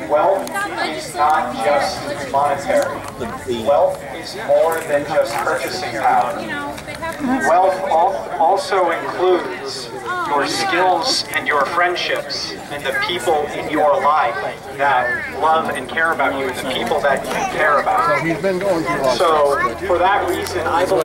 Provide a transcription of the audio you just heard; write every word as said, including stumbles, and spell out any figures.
wealth is not just monetary. Wealth is more than just purchasing power. Wealth also includes your skills and your friendships and the people in your life that love and care about you and the people that you care about. So for that reason, I believe